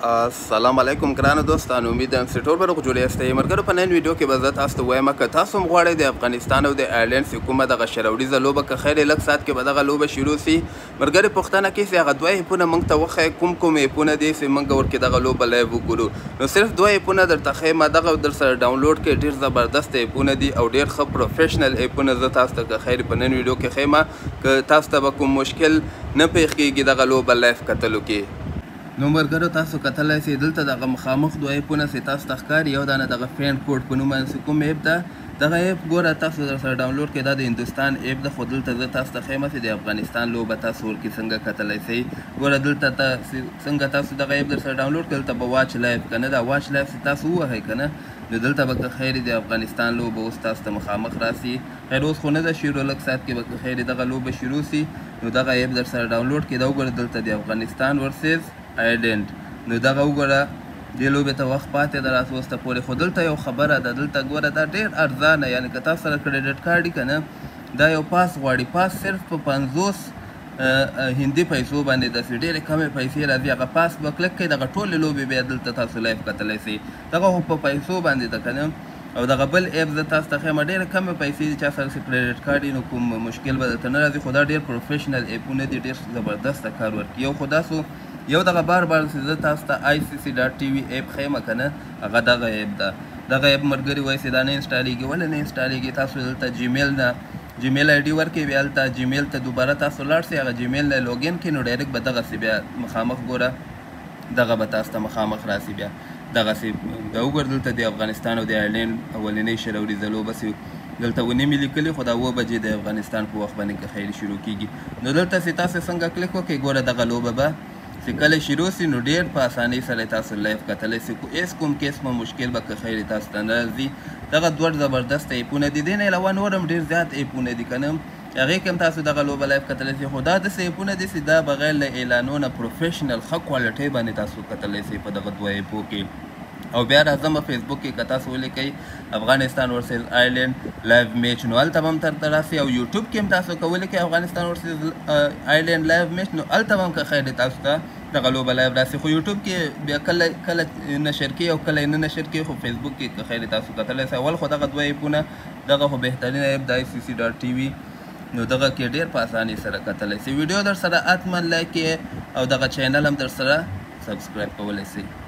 السلام علیکم ګرانو دوستانو، امید یم چې ټول به روغ جوړ یاستئ. ملګرو په نن ویډیو کې به زه تاسو ته وایم که تاسو هم غواړئ د افغانستان او د آیرلینډ چې کومه دغه شروریزه لوبه که خیر لږ ساعت کې به دغه لوبه شروع سي. ملګري پوښتنه کوي چې هغه دوه ایپونه موږ ته وښایئ کوم ایپونه دي چې موږ ورکې دغه لوبه لایو وګورو. نو صرف دوه ایپونه درته ښیم، دغه در سره ډاونلوډ کړئ. ډېر زبردست ایپونه دي او ډېر ښه پروفیشنل ایپونه زه تاسو ته که خیر په نن ویډیو کې ښیم که تاسو ته به کوم مشکل نه پیښ کېږي دغه لوبه لایف کتلو کې. نو ملګرو تاسو کتلی سئ دلته دغه مخامخ دوه ایپونه چې تاسو ته ښکاري، یو دانه دغه فرینډ کوډ په نوم باندې کوم ایپ ده، دغه ایپ ګوره تاسو در سره ډاونلوډ کړئ. دا د هندوستان ایپ ده، خو دلته زه تاسو ته ښیم چې د افغانستان لوبه تاسو ورکې څنګه کتلی سئ. ګوره دلته څنګه تاسو دغه ایپ در سره ډاونلوډ کړئ، دلته به واچ لایف که نه دا واچ لایف چې تاسو ووهئ که نه، نو دلته به که خیر د افغانستان لوبه اوس تاسو ته مخامخ راسي. خیر اوس خو نه ده شروع، لږ ساعت کې به که خیر دغه لوبه شروع سي. نو دغه ایپ در سره ډاونلوډ کړئ. دا وګوره دلته د افغانستان ورسز آیرلینډ، نو دغه وګوره دې لوبې ته وخت پاتې ده راسه اوس ته پورې. خو دلته یو خبره ده، دلته ګوره دا ډېر ارزانه، یعنې که تاسو سره کریډټ کارډ وي که نه، دا یو پاس غواړي. پاس صرف په 50 هندي پیسو باندې داسې ډېرې کمې پیسې راځي. هغه پاس به کلک کړئ، دغه ټولې لوبې بیا دلته تاسو لایف کتلی سئ. دغه خو په پیسو باندې ده که نه. او دغه بل ایپ زه تاسو ته ښیم، ډېرې کمې پیسې دي. چا سره چې کریډټ کارډ وي نو کوم مشکل به درته نه راځي. خو دا ډېر پروفیشنل ایپونه دي، ډېر زبردسته کار ورکوي. یو خو داسو یو دغه بار چې زه تاسو ته ICC.TV ایپ ښیم که نه، هغه دغه ایپ ده. دغه ایپ ملګري وایي چې دا نه انسټالېږي. ولې نه انسټالېږي؟ تاسو دلته جیمیل نه جیمیل آی ډي ورکړئ، بیا هلته جیمیل ته دوباره تاسو لاړ سئ، هغه جیمیل نه لوګین کړئ، نو ډایرکټ به دغسې بیا مخامخ ګوره دغه به تاسو ته مخامخ راسي. بیا دغسې بیا وګوره دلته د افغانستان او د آیرلینډ اولنۍ شروریزه لوبه چې دلته 9 لیکلي، خو دا 7 بجې د افغانستان په وخت باندې که خیر شروع کېږي. نو دلته چې تاسو څنګه کلیک وکړئ، ګوره دغه لوبه به چې کله شروع سي نو ډېر په اسانۍ سره تاسو لایف کتلی سئ. هېڅ کوم قسمه مشکل به که خیر تاسو ته نه راځي. دغه دوه زبردسته ایپونه دي. دې نه علاوه نور هم ډېر زیات ایپونه دي که نه، هغې کې هم تاسو دغه لوبه لایف کتلی سئ. خو دا داسې ایپونه دي چې دا بغیر له اعلانو نه پروفیشنل ښه کوالټۍ باندې تاسو کتلی سئ په دغه دوه ایپو کې. او بیا راځم فیسبوک کې که تاسو ولیکئ افغانستان ورسز آیرلینډ لایف میچ، نو هلته به هم درته راسي. او یوټیوب کې هم تاسو که ولیکئ افغانستان ورسز آیرلینډ لایف میچ، نو هلته به هم که خیر تاسو ته دغه لوبه لایف راسي. خو یوټیوب کې بیا کله نشر کوي او کله یې نه نشر کوي. خو فیسبوک کې که خیر تاسو کتلی سئ. اول خو دغه دوه ایپونه، دغه خو بهترینه ایپ د ICC.TV، نو دغه کې ډېر په اسانۍ سره کتلی سئ. ویډیو در سره حتما لایک کړئ او دغه چینل هم در سره سبسکرایب کولی سئ.